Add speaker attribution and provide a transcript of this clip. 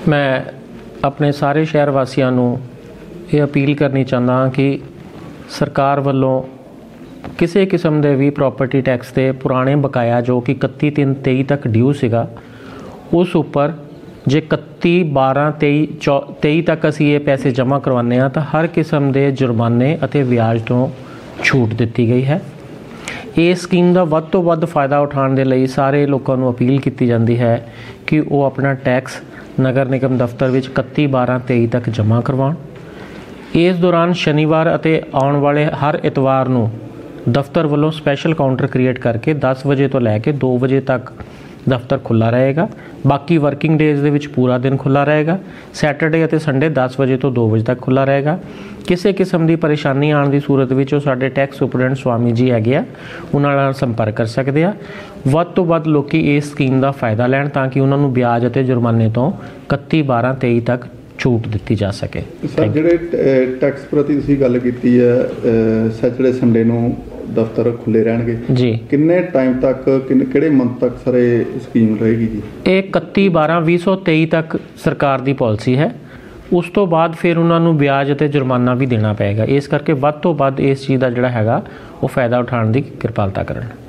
Speaker 1: मैं अपने सारे शहर वासियों ਨੂੰ ਇਹ अपील करनी चाहता हाँ कि सरकार वालों किसी किस्म के भी प्रॉपर्टी टैक्स के पुराने बकाया जो कि 31/3/23 तक ड्यू सीगा उस उपर जे 31/12/23 तक असी ये पैसे जमा करवाने हाँ तो हर किस्म के जुर्माने और ब्याज तो छूट दी गई है। इस स्कीम का वध तो वध फायदा उठाने के लिए सारे लोगों को अपील की जाती है कि वो अपना टैक्स नगर निगम दफ्तर में 31/12/23 तक जमा करवाउण। इस दौरान शनिवार और आने वाले हर इतवार को दफ्तर वालों स्पैशल काउंटर क्रिएट करके 10 बजे तो लैके 2 बजे तक दफ्तर खुला रहेगा। बाकी वर्किंग डेज दे विच पूरा दिन खुला रहेगा। सैटरडे और संडे 10 बजे तो 2 बजे तक खुला रहेगा। किसी किस्म की परेशानी आने की सूरत में साडे टैक्स सुपरडेंट स्वामी जी है उन्हां नाल संपर्क कर सकते हैं। वध तो वध लोग इस स्कीम का फायदा लैण ताकि उन्होंने ब्याज और जुर्माने तो 31/12/23 तक छूट दी जा सके।
Speaker 2: सर जिहड़े टैक्स प्रति तुसीं गल कीती है सैटरडे संडे नूं दफ्तर खुले रहणगे
Speaker 1: जी,
Speaker 2: किन्ने टाइम तक किहड़े मंथ तक सर स्कीम रहेगी जी?
Speaker 1: ये 31/12/2023 तक सरकार की पॉलिसी है। उस तो बाद फिर उन्होंने ब्याज और जुर्माना भी देना पेगा। इस करके वध तो वध इस चीज़ का जिहड़ा हैगा वो फायदा उठाने की किरपालता करन।